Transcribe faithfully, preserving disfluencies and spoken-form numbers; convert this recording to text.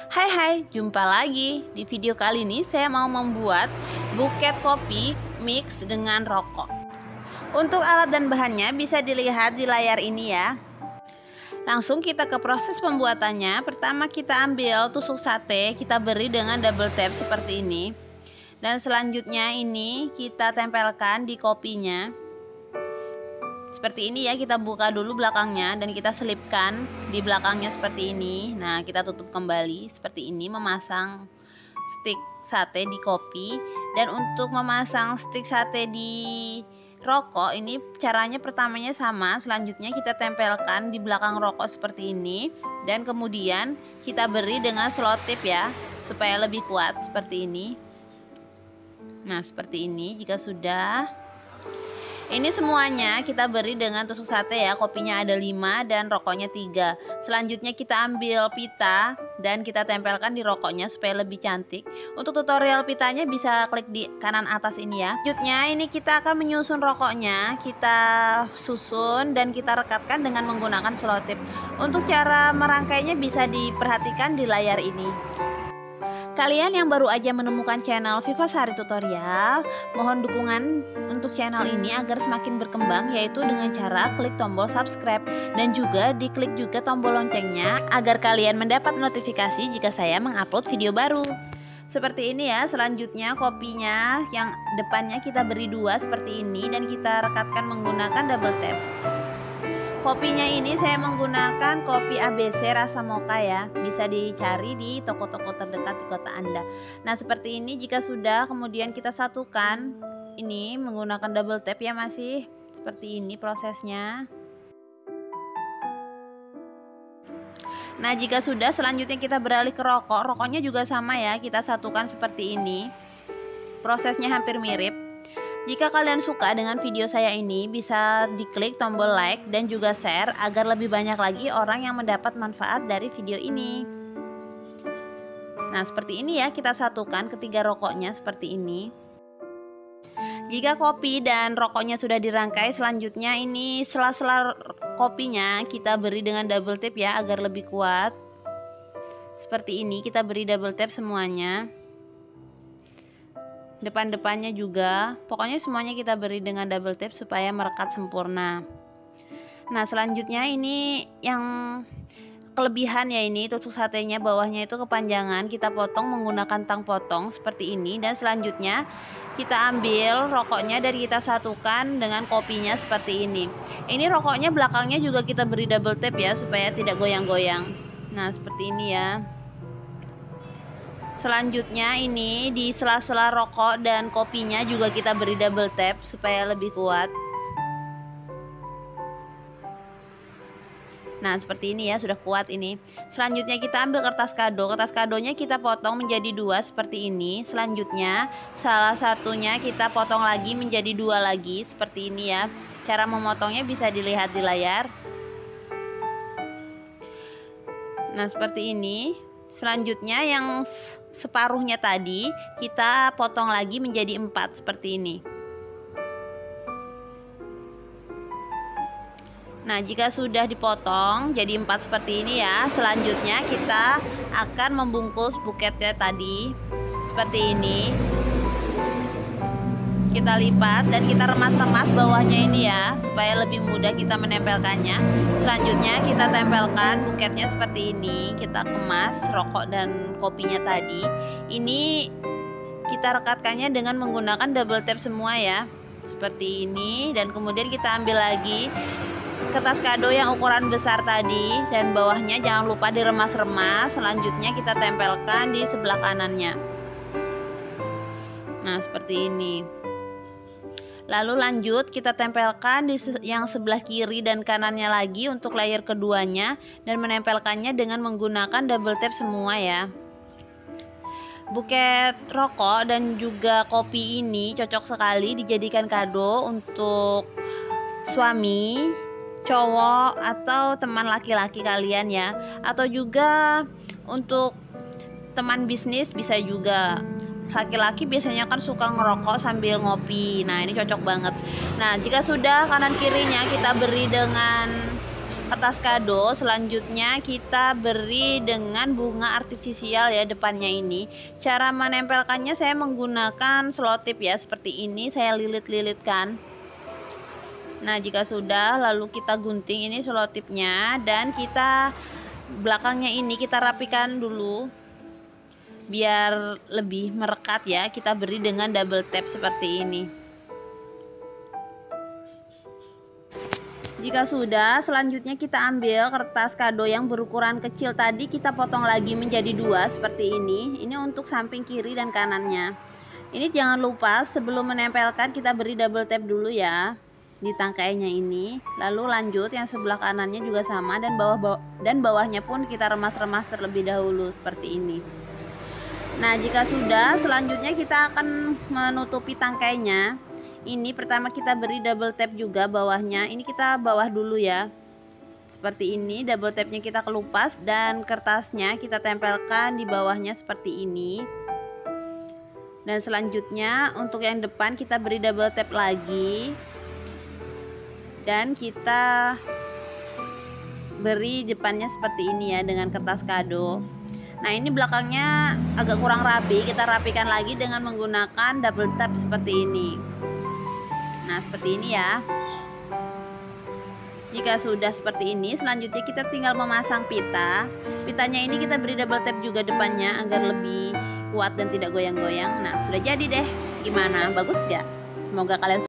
Hai hai, jumpa lagi. Di video kali ini saya mau membuat buket kopi mix dengan rokok. Untuk alat dan bahannya bisa dilihat di layar ini ya. Langsung kita ke proses pembuatannya. Pertama kita ambil tusuk sate, kita beri dengan double tap seperti ini. Dan selanjutnya ini kita tempelkan di kopinya. Seperti ini ya, kita buka dulu belakangnya dan kita selipkan di belakangnya seperti ini. Nah, kita tutup kembali seperti ini, memasang stick sate di kopi. Dan untuk memasang stick sate di rokok ini caranya pertamanya sama. Selanjutnya kita tempelkan di belakang rokok seperti ini. Dan kemudian kita beri dengan selotip ya, supaya lebih kuat seperti ini. Nah, seperti ini. Jika sudah, ini semuanya kita beri dengan tusuk sate ya. Kopinya ada lima dan rokoknya tiga. Selanjutnya kita ambil pita dan kita tempelkan di rokoknya supaya lebih cantik. Untuk tutorial pitanya bisa klik di kanan atas ini ya. Selanjutnya ini kita akan menyusun rokoknya. Kita susun dan kita rekatkan dengan menggunakan selotip. Untuk cara merangkainya bisa diperhatikan di layar ini. Kalian yang baru aja menemukan channel Viva Sari Tutorial, mohon dukungan untuk channel ini agar semakin berkembang, yaitu dengan cara klik tombol subscribe dan juga diklik juga tombol loncengnya agar kalian mendapat notifikasi jika saya mengupload video baru. Seperti ini ya. Selanjutnya kopinya yang depannya kita beri dua seperti ini dan kita rekatkan menggunakan double tap. Kopinya ini saya menggunakan kopi A B C rasa mocha ya. Bisa dicari di toko-toko terdekat di kota Anda. Nah, seperti ini. Jika sudah, kemudian kita satukan ini menggunakan double tap ya, masih seperti ini prosesnya. Nah, jika sudah, selanjutnya kita beralih ke rokok. Rokoknya juga sama ya, kita satukan seperti ini. Prosesnya hampir mirip. Jika kalian suka dengan video saya ini, bisa diklik tombol like dan juga share agar lebih banyak lagi orang yang mendapat manfaat dari video ini. Nah, seperti ini ya, kita satukan ketiga rokoknya seperti ini. Jika kopi dan rokoknya sudah dirangkai, selanjutnya ini sela-sela kopinya kita beri dengan double tap ya agar lebih kuat. Seperti ini kita beri double tap semuanya. Depan-depannya juga, pokoknya semuanya kita beri dengan double tap supaya merekat sempurna. Nah, selanjutnya ini yang kelebihan ya, ini tusuk satenya bawahnya itu kepanjangan, kita potong menggunakan tang potong seperti ini. Dan selanjutnya kita ambil rokoknya dan kita satukan dengan kopinya seperti ini. Ini rokoknya belakangnya juga kita beri double tap ya supaya tidak goyang-goyang. Nah, seperti ini ya. Selanjutnya ini di sela-sela rokok dan kopinya juga kita beri double tap supaya lebih kuat. Nah, seperti ini ya, sudah kuat ini. Selanjutnya kita ambil kertas kado. Kertas kadonya kita potong menjadi dua seperti ini. Selanjutnya salah satunya kita potong lagi menjadi dua lagi seperti ini ya. Cara memotongnya bisa dilihat di layar. Nah, seperti ini. Selanjutnya yang separuhnya tadi kita potong lagi menjadi empat seperti ini. Nah, jika sudah dipotong jadi empat seperti ini ya, selanjutnya kita akan membungkus buketnya tadi seperti ini. Kita lipat dan kita remas-remas bawahnya ini ya supaya lebih mudah kita menempelkannya. Selanjutnya kita tempelkan buketnya seperti ini. Kita kemas rokok dan kopinya tadi. Ini kita rekatkannya dengan menggunakan double tap semua ya, seperti ini. Dan kemudian kita ambil lagi kertas kado yang ukuran besar tadi dan bawahnya jangan lupa diremas-remas. Selanjutnya kita tempelkan di sebelah kanannya. Nah, seperti ini. Lalu lanjut kita tempelkan di yang sebelah kiri dan kanannya lagi untuk layer keduanya dan menempelkannya dengan menggunakan double tap semua ya. Buket rokok dan juga kopi ini cocok sekali dijadikan kado untuk suami, cowok atau teman laki-laki kalian ya, atau juga untuk teman bisnis bisa juga. Laki-laki biasanya kan suka ngerokok sambil ngopi. Nah, ini cocok banget. Nah, jika sudah kanan kirinya kita beri dengan kertas kado selanjutnya kita beri dengan bunga artifisial ya depannya ini. Cara menempelkannya saya menggunakan selotip ya, seperti ini saya lilit-lilitkan. Nah jika sudah, lalu kita gunting ini selotipnya dan kita belakangnya ini kita rapikan dulu biar lebih merekat ya. Kita beri dengan double tap seperti ini. Jika sudah, selanjutnya kita ambil kertas kado yang berukuran kecil tadi, kita potong lagi menjadi dua seperti ini. Ini untuk samping kiri dan kanannya. Ini jangan lupa sebelum menempelkan kita beri double tap dulu ya di tangkainya ini. Lalu lanjut yang sebelah kanannya juga sama, dan bawah, bawah dan bawahnya pun kita remas-remas terlebih dahulu seperti ini. Nah jika sudah, selanjutnya kita akan menutupi tangkainya. Ini pertama kita beri double tap juga bawahnya. Ini kita bawah dulu ya, seperti ini. Double tapnya kita kelupas dan kertasnya kita tempelkan di bawahnya seperti ini. Dan selanjutnya untuk yang depan kita beri double tap lagi dan kita beri depannya seperti ini ya dengan kertas kado. Nah ini belakangnya agak kurang rapi, kita rapikan lagi dengan menggunakan double tap seperti ini. Nah seperti ini ya. Jika sudah seperti ini, selanjutnya kita tinggal memasang pita. Pitanya ini kita beri double tap juga depannya agar lebih kuat dan tidak goyang-goyang. Nah sudah jadi deh. Gimana, bagus gak? Semoga kalian suka.